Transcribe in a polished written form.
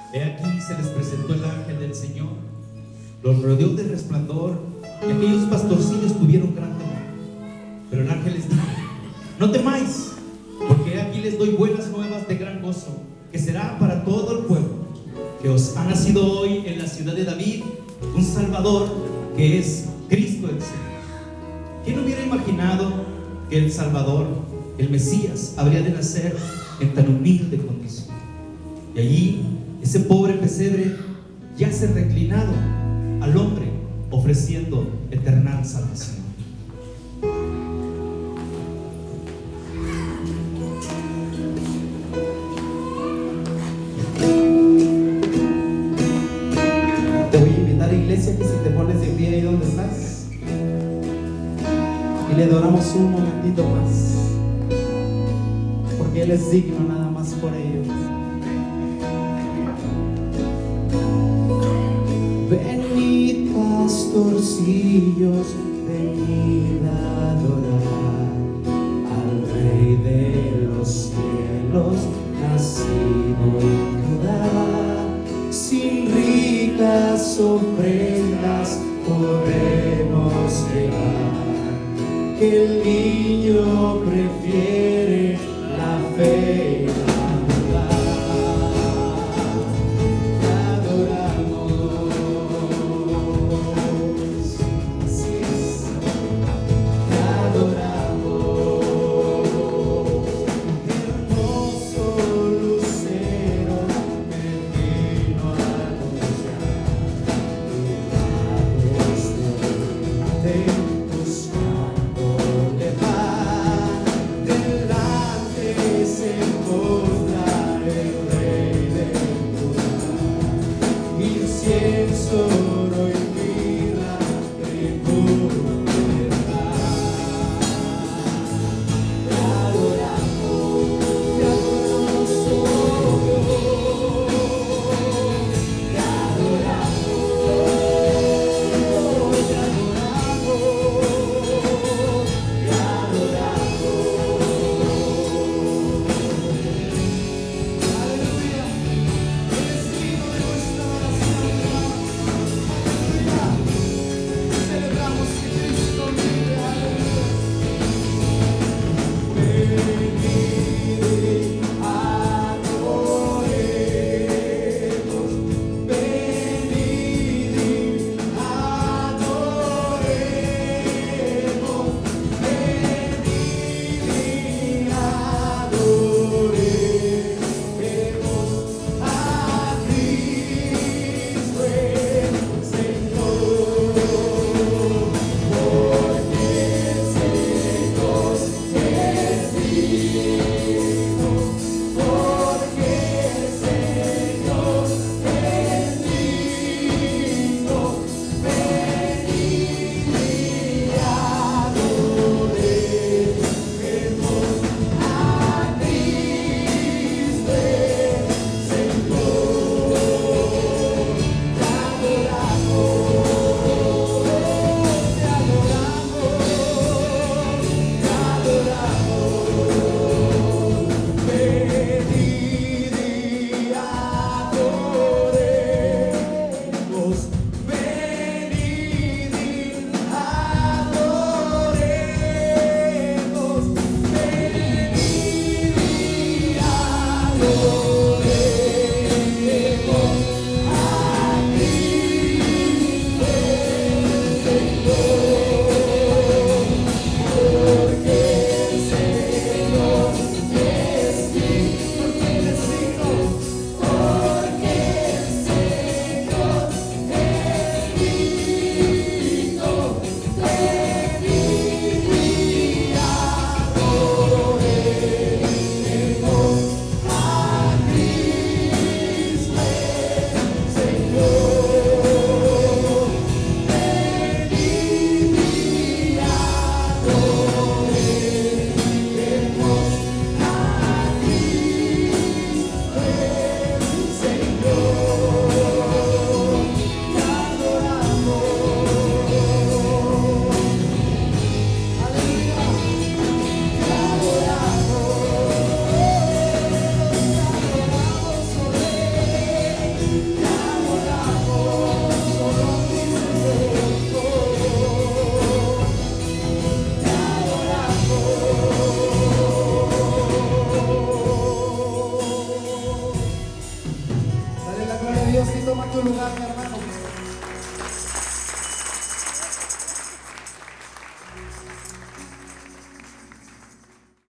He aquí se les presentó el ángel del Señor, los rodeó de resplandor, y aquellos pastorcillos tuvieron gran temor. Pero el ángel les dijo: no temáis, porque aquí les doy buenas nuevas de gran gozo, que será para todo el pueblo, que os ha nacido hoy en la ciudad de David un Salvador, que es Cristo el Señor. ¿Quién hubiera imaginado que el Salvador, el Mesías, habría de nacer en tan humilde condición? Y allí, ese pobre pesebre yace reclinado al hombre, ofreciendo eterna salvación. Te voy a invitar, iglesia, que si te pones de pie ahí donde estás y le adoramos un momentito más, porque Él es digno nada más por ello. Venid, pastorcillos, venid a adorar al Rey de los cielos, nacido en Judá. Sin ricas ofrendas podremos llegar, que el niño prefiere la fe y la verdad. Te adoramos, así es, te adoramos, hermoso lucero que vino a anunciar que bajo este buscando le va del tu lugar, mi hermano.